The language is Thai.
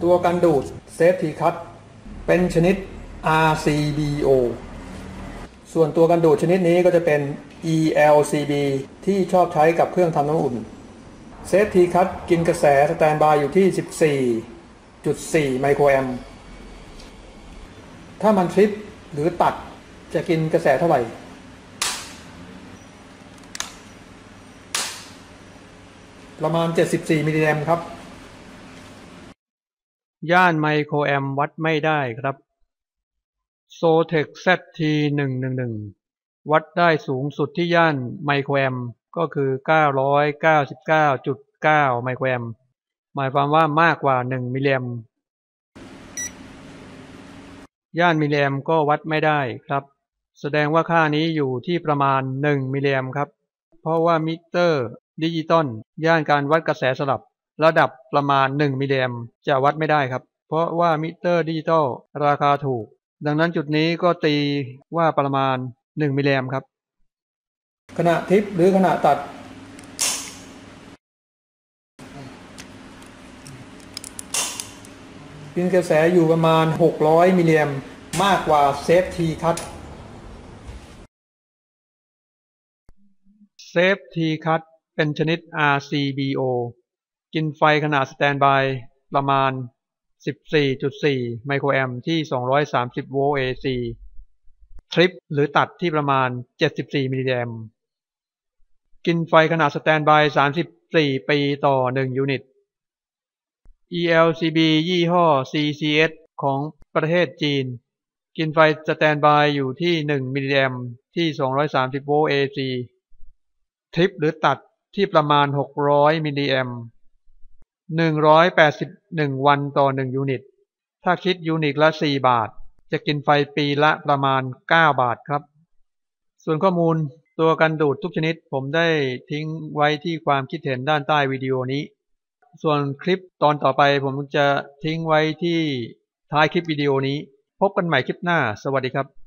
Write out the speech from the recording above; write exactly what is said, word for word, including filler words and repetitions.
ตัวกันดูด Safety Cut เป็นชนิด อาร์ ซี บี โอ ส่วนตัวกันดูดชนิดนี้ก็จะเป็น อี แอล ซี บี ที่ชอบใช้กับเครื่องทำน้ำอุ่น Safety Cut กินกระแสสแตนด์บายอยู่ที่ สิบสี่จุดสี่ ไมโครแอมป์ถ้ามันทริปหรือตัดจะกินกระแสเท่าไหร่ประมาณเจ็ดสิบสี่มิลลิแอมป์ครับย่านไมโครแอมป์วัดไม่ได้ครับโซเทค แซด ที หนึ่ง หนึ่ง หนึ่ง วัดได้สูงสุดที่ย่านไมโครแอมป์ก็คือ เก้าร้อยเก้าสิบเก้าจุดเก้า ไมโครแอมป์หมายความว่ามากกว่าหนึ่งมิลลิแอมป์ย่านมิลลิแอมป์ก็วัดไม่ได้ครับแสดงว่าค่านี้อยู่ที่ประมาณหนึ่งมิลลิแอมป์ครับเพราะว่ามิเตอร์ดิจิตอลย่านการวัดกระแสสลับระดับประมาณหนึ่งมิลลิแอมป์จะวัดไม่ได้ครับเพราะว่ามิเตอร์ดิจิตอลราคาถูกดังนั้นจุดนี้ก็ตีว่าประมาณหนึ่งมิลลิแอมป์ครับขณะทริปหรือขณะตัดกินกระแสอยู่ประมาณหกร้อยมิลลิแอมป์มากกว่า Safety Cut Safety Cut เป็นชนิด อาร์ ซี บี โอ กินไฟขนาดสแตนด์บายประมาณ สิบสี่จุดสี่ ไมโครแอมป์ที่ สองร้อยสามสิบ โวลต์ เอ ซี ทริปหรือตัดที่ประมาณ เจ็ดสิบสี่ มิลลิแอมป์กินไฟขนาดสแตนด์บาย สามสิบสี่ ปีต่อ หนึ่ง ยูนิต อี แอล ซี บี ยี่ห้อ ซี ซี เอส ของประเทศจีนกินไฟสแตนด์บายอยู่ที่ หนึ่ง มิลลิแอมป์ที่ สองร้อยสามสิบ โวลต์ เอ ซี ทริปหรือตัดที่ประมาณ หกร้อย มิลลิแอมป์หนึ่งร้อยแปดสิบเอ็ด วันต่อ หนึ่ง ยูนิตถ้าคิดยูนิตละ สี่ บาทจะกินไฟปีละประมาณ เก้า บาทครับส่วนข้อมูลตัวกันดูดทุกชนิดผมได้ทิ้งไว้ที่ความคิดเห็นด้านใต้วิดีโอนี้ส่วนคลิปตอนต่อไปผมจะทิ้งไว้ที่ท้ายคลิปวิดีโอนี้พบกันใหม่คลิปหน้าสวัสดีครับ